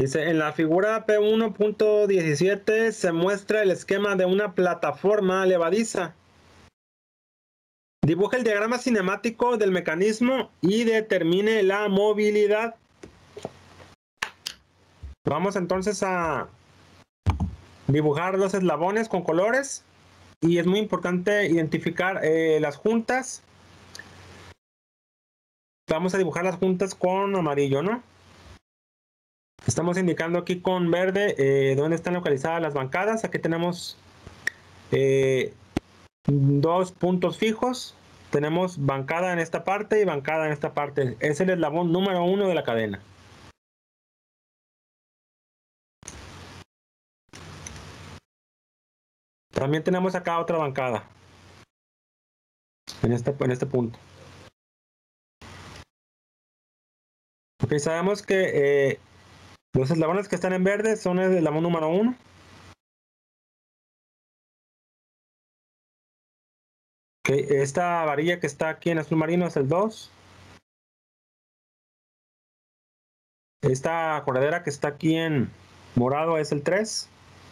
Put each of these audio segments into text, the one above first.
Dice, en la figura P1.17 se muestra el esquema de una plataforma levadiza. Dibuja el diagrama cinemático del mecanismo y determine la movilidad. Vamos entonces a dibujar los eslabones con colores y es muy importante identificar las juntas. Vamos a dibujar las juntas con amarillo, ¿no? Estamos indicando aquí con verde dónde están localizadas las bancadas. Aquí tenemos dos puntos fijos. Tenemos bancada en esta parte y bancada en esta parte. Es el eslabón número 1 de la cadena. También tenemos acá otra bancada. En este punto. Ok, sabemos que los eslabones que están en verde son el eslabón número 1. Okay, esta varilla que está aquí en azul marino es el 2. Esta corredera que está aquí en morado es el 3.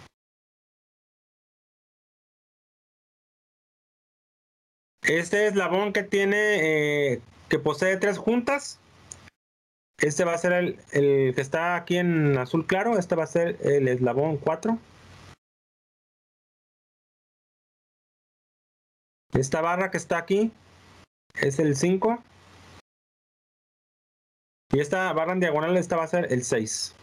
Este eslabón que tiene, que posee 3 juntas, este va a ser el que está aquí en azul claro. Este va a ser el eslabón 4. Esta barra que está aquí es el 5. Y esta barra en diagonal, esta va a ser el 6.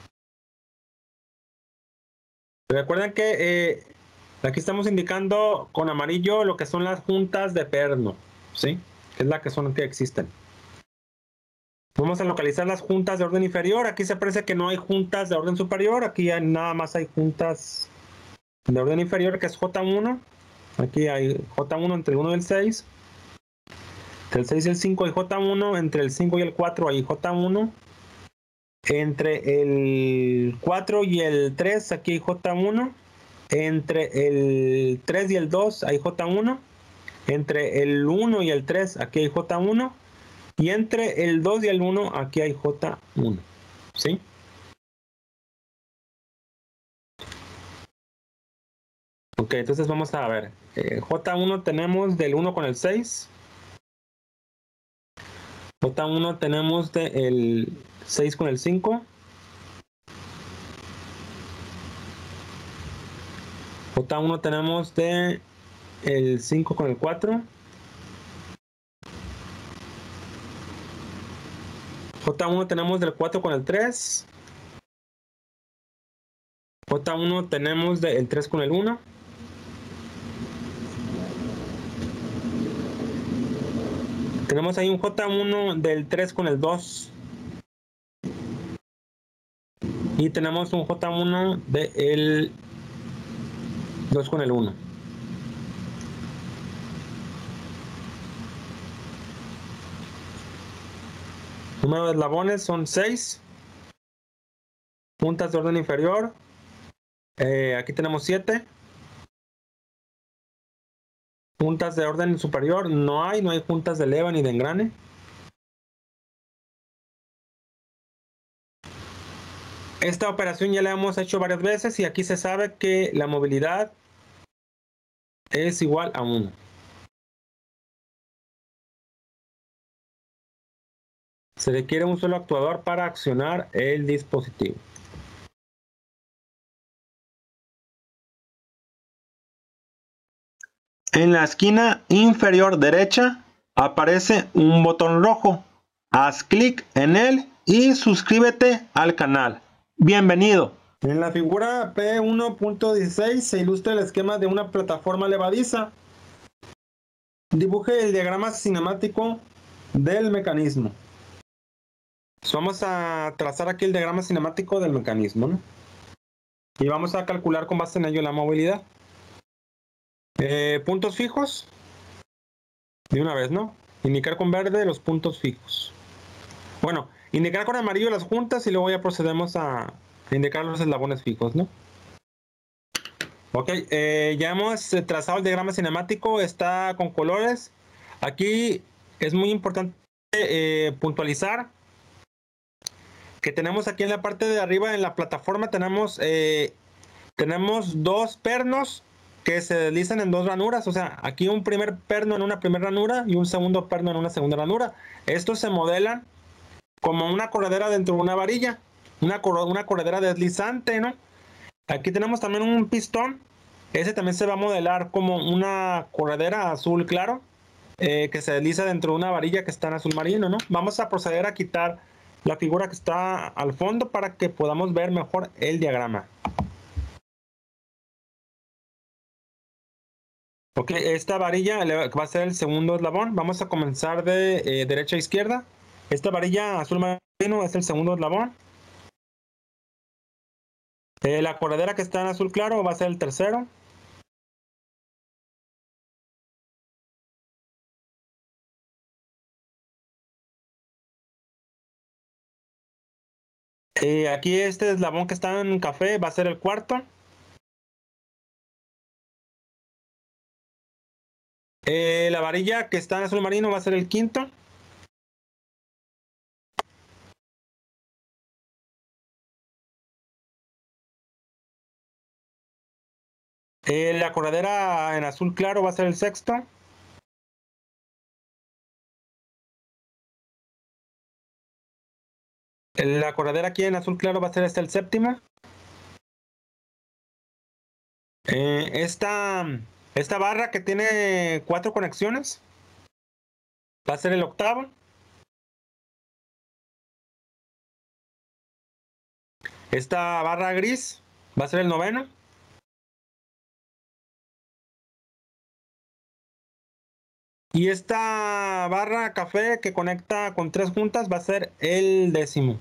Recuerden que aquí estamos indicando con amarillo lo que son las juntas de perno, ¿sí? Que es la que son que existen. Vamos a localizar las juntas de orden inferior. Aquí se aprecia que no hay juntas de orden superior. Aquí nada más hay juntas de orden inferior, que es J1. Aquí hay J1 entre el 1 y el 6. Entre el 6 y el 5 hay J1. Entre el 5 y el 4 hay J1. Entre el 4 y el 3 aquí hay J1. Entre el 3 y el 2 hay J1. Entre el 1 y el 3 aquí hay J1. Y entre el 2 y el 1 aquí hay J1. ¿Sí? Ok, entonces vamos a ver. J1 tenemos del 1 con el 6. J1 tenemos del 6 con el 5. J1 tenemos de el 5 con el 4. J1 tenemos del 4 con el 3. J1 tenemos del 3 con el 1. Tenemos ahí un J1 del 3 con el 2. Y tenemos un J1 del 2 con el 1. Número de eslabones son 6. Juntas de orden inferior. Aquí tenemos 7. Juntas de orden superior no hay juntas de leva ni de engrane. Esta operación ya la hemos hecho varias veces y aquí se sabe que la movilidad es igual a 1. Se requiere un solo actuador para accionar el dispositivo. En la esquina inferior derecha aparece un botón rojo. Haz clic en él y suscríbete al canal. Bienvenido. En la figura P1.16 se ilustra el esquema de una plataforma levadiza. Dibuje el diagrama cinemático del mecanismo. Vamos a trazar aquí el diagrama cinemático del mecanismo, ¿no? Y vamos a calcular con base en ello la movilidad. Puntos fijos. De una vez, ¿no? Indicar con verde los puntos fijos. Bueno, indicar con amarillo las juntas y luego ya procedemos a indicar los eslabones fijos, ¿no? Ok, ya hemos trazado el diagrama cinemático, está con colores. Aquí es muy importante puntualizar que tenemos aquí en la parte de arriba, en la plataforma, tenemos dos pernos que se deslizan en dos ranuras. O sea, aquí un primer perno en una primera ranura y un segundo perno en una segunda ranura. Estos se modelan como una corredera dentro de una varilla, una corredera deslizante, ¿no? Aquí tenemos también un pistón. Ese también se va a modelar como una corredera azul claro, que se desliza dentro de una varilla que está en azul marino, ¿no? Vamos a proceder a quitar la figura que está al fondo para que podamos ver mejor el diagrama. Ok, esta varilla va a ser el segundo eslabón. Vamos a comenzar de derecha a izquierda. Esta varilla azul marino es el segundo eslabón. La corredera que está en azul claro va a ser el tercero. Aquí este eslabón que está en café va a ser el cuarto. La varilla que está en azul marino va a ser el quinto. La corredera en azul claro va a ser el sexto. La corredera aquí en azul claro va a ser el séptimo. Esta barra que tiene 4 conexiones va a ser el octavo. Esta barra gris va a ser el noveno. Y esta barra café que conecta con 3 juntas va a ser el décimo.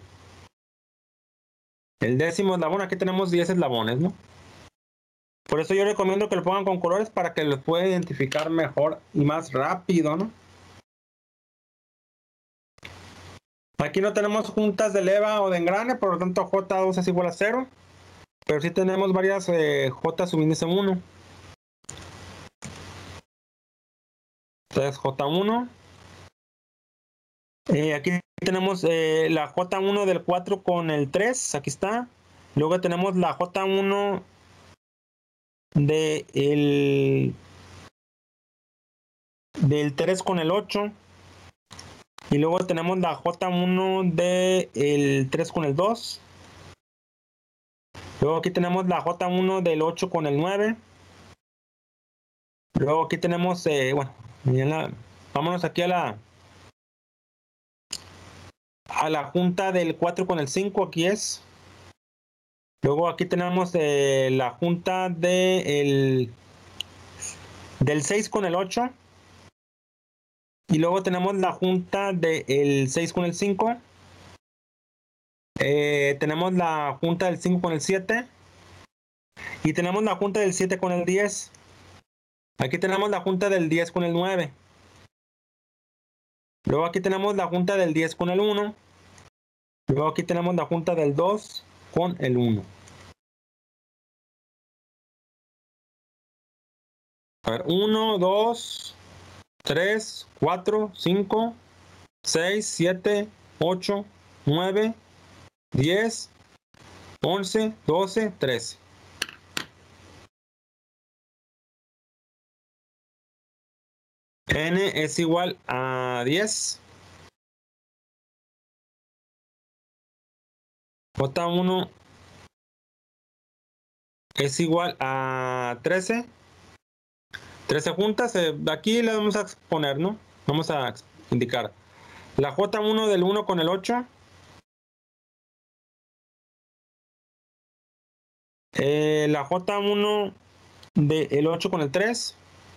El décimo eslabón, aquí tenemos 10 eslabones, ¿no? Por eso yo recomiendo que lo pongan con colores para que los pueda identificar mejor y más rápido, ¿no? Aquí no tenemos juntas de leva o de engrane, por lo tanto J2 es igual a 0. Pero sí tenemos varias J subíndice 1. Entonces J1. Aquí tenemos la J1 del 4 con el 3. Aquí está. Luego tenemos la J1 del 3 con el 8. Y luego tenemos la J1 del 3 con el 2. Luego aquí tenemos la J1 del 8 con el 9. Luego aquí tenemos, vámonos aquí a la junta del 4 con el 5, aquí es. Luego aquí tenemos la junta del 6 con el 8. Y luego tenemos la junta del 6 con el 5. Tenemos la junta del 5 con el 7. Y tenemos la junta del 7 con el 10. Aquí tenemos la junta del 10 con el 9. Luego aquí tenemos la junta del 10 con el 1. Luego aquí tenemos la junta del 2 con el 1. A ver, 1, 2, 3, 4, 5, 6, 7, 8, 9, 10, 11, 12, 13. N es igual a 10. J1 es igual a 13. 13 juntas. Aquí le vamos a poner, ¿no? Vamos a indicar. La J1 del 1 con el 8. La J1 del 8 con el 3.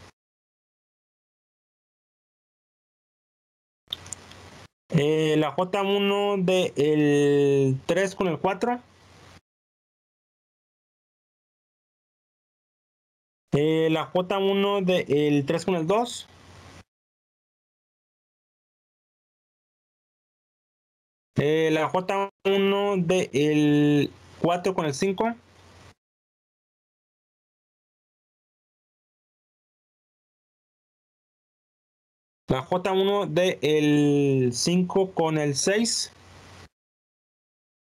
La J1 del 3 con el 4. La J1 del 3 con el 2. La J1 del 4 con el 5. La J1 del 5 con el 6.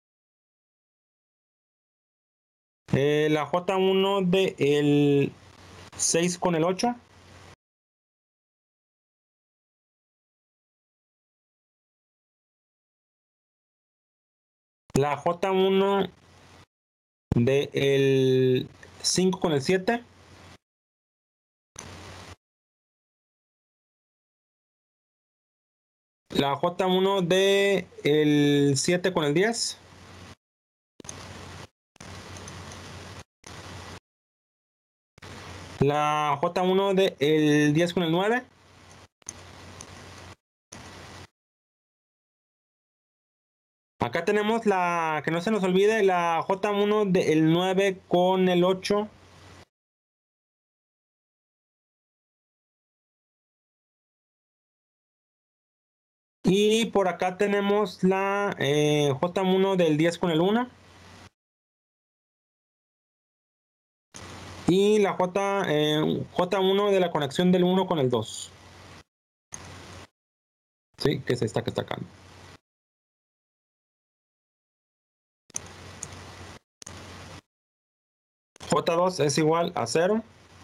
La J1 de el 6 con el 8. La J1 de el 5 con el 7. La J1 de el 7 con el 10. La J1 de el 10 con el 9. Acá tenemos la, que no se nos olvide, la J1 del 9 con el 8. Y por acá tenemos la J1 del 10 con el 1. Y la J1 de la conexión del 1 con el 2. Sí, que es esta que está acá. J2 es igual a 0.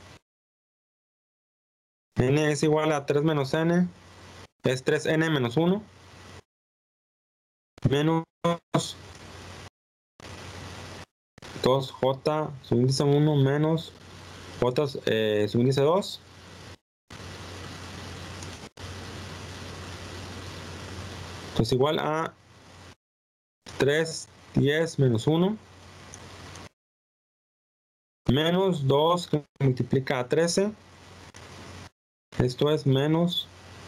N es igual a 3 menos N. Es 3N menos 1. Menos 2J subíndice 1 menos J subíndice 2. Entonces igual a 3, 10 menos 1. Menos 2 que multiplica a 13. Esto es menos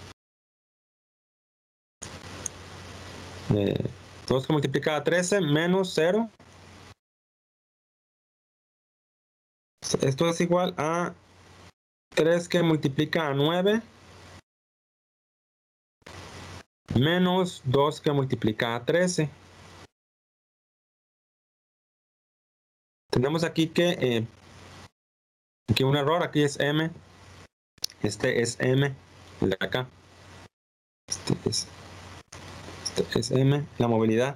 2 que multiplica a 13 menos 0. Esto es igual a 3 que multiplica a 9 menos 2 que multiplica a 13. Tenemos aquí que aquí un error, aquí es M. Este es M, el de acá. Este es M, la movilidad.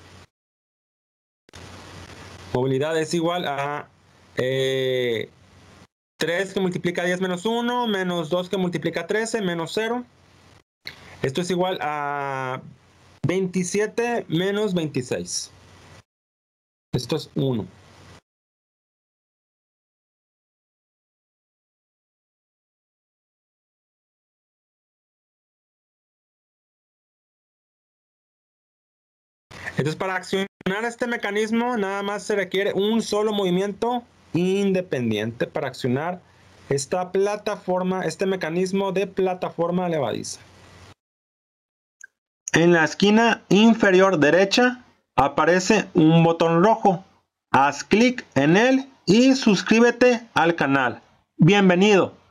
Movilidad es igual a 3 que multiplica 10 menos 1, menos 2 que multiplica 13, menos 0. Esto es igual a 27 menos 26. Esto es 1. Entonces, para accionar este mecanismo, nada más se requiere un solo movimiento independiente para accionar esta plataforma, este mecanismo de plataforma levadiza. En la esquina inferior derecha aparece un botón rojo. Haz clic en él y suscríbete al canal. Bienvenido.